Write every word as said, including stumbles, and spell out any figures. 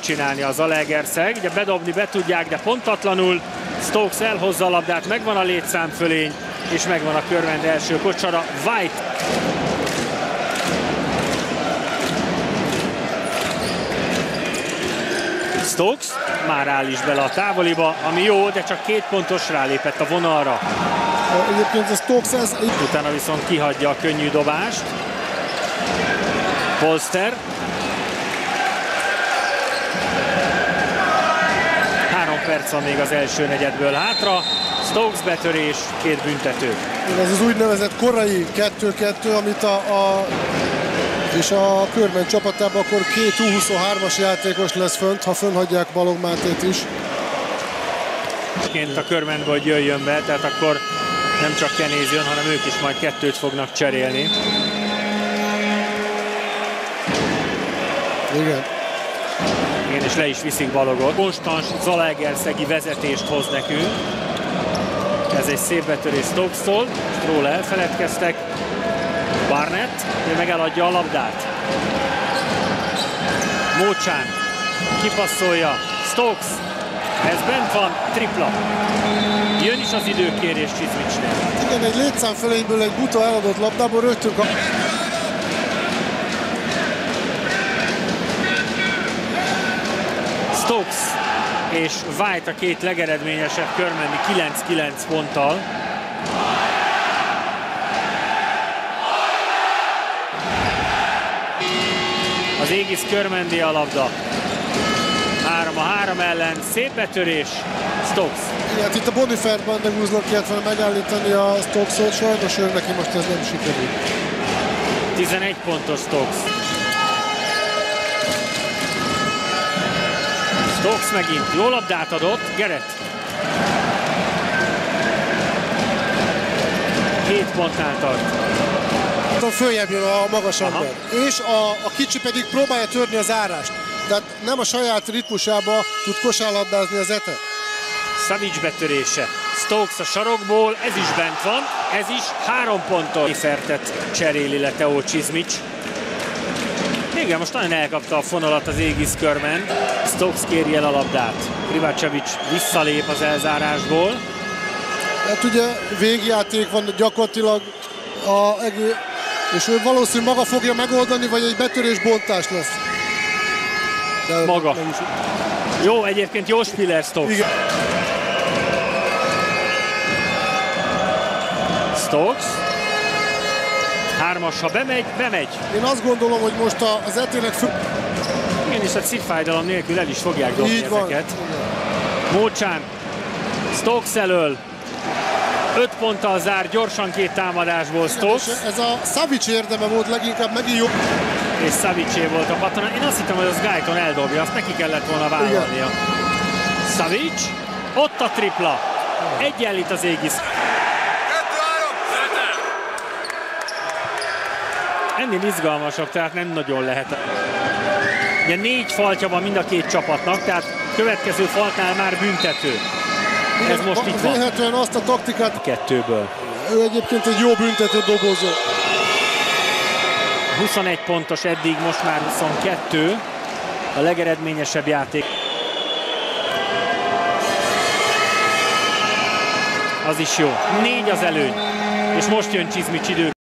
csinálni az Zalaegerszeg. Ugye bedobni be tudják, de pontatlanul. Stokes elhozza a labdát, megvan a létszámfölény, és megvan a Körmend első kocsara. White. Stokes már áll is bele a távoliba, ami jó, de csak két pontos, rálépett a vonalra. Egyébként a Stokes ez... Utána viszont kihagyja a könnyű dobást. Polster. Három perc van még az első negyedből hátra. Stokes betörés, két büntető. Ez az úgynevezett korai kettő-kettő, amit a, a és a Körmend csapatában akkor két U huszonhármas játékos lesz fönt, ha fönnhagyják Balogh Mátét is. A Körmendből, hogy jöjjön be, tehát akkor nem csak Kenéz jön, hanem ők is majd kettőt fognak cserélni. Igen. Igen, és le is viszik Balogot. Konstans zalaegerszegi vezetést hoz nekünk. Ez egy szép betörés Stokes-tól, róla elfeledkeztek. Barnett, ő meg eladja a labdát. Mócsán kipasszolja, Stokes, ez bent van, tripla. Jön is az időkérés Csizmicsnél. Igen, egy létszámfölényből egy buta eladott labdából rögtön kap... Stokes és White a két legeredményesebb körmendi kilenc-kilenc ponttal. Az Égisz Körmendi a labda. három a három ellen, szép betörés, Stokes. Igen, itt a Bonifertben megúznak, illetve megállítani a Stokes-ot, sajnos ő neki most ez nem sikerül. tizenegy pontos Stokes. Stokes megint jó labdát adott, Gerett. Hét pontnál tart. Följebb jön a magas ember. És a, a kicsi pedig próbálja törni az árást. Tehát nem a saját ritmusába tud kosárlabdázni az Ete. Savic betörése. Stokes a sarokból, ez is bent van, ez is három ponttól. Fertet cseréli le Teó Csizmics. Igen, most nagyon elkapta a fonalat az Égisz Körmend. Stokes kéri el a labdát. Krivacevic visszalép az elzárásból. Hát ugye végjáték van gyakorlatilag a egész, és ő valószínűleg maga fogja megoldani, vagy egy betörés bontás lesz. De maga. Jó, egyébként jó spiller Stokes. Igen. Stokes. Hármas, ha bemegy, bemegy. Én azt gondolom, hogy most az Etének fő... Igen, és a szívfájdalom nélkül el is fogják dobni így ezeket. Mócsán. Stokes elől. Öt ponttal zár, gyorsan két támadásból Stokes. Igen, ez a Savic érdeme volt leginkább, megint jó. És Savicé volt a patron. Én azt hittem, hogy az Guyton eldobja, azt neki kellett volna vállalnia. Savic, ott a tripla. Egyenlít az Égisz. Ennél izgalmasabb, tehát nem nagyon lehet. Ugye négy faltja van mind a két csapatnak, tehát következő faltnál már büntető. Ez most itt van. Vélhetően azt a taktikát... Kettőből. Ő egyébként egy jó büntető dobozó. huszonegy pontos eddig, most már huszonkettő. A legeredményesebb játék. Az is jó. Négy az előny. És most jön Csizmics idő.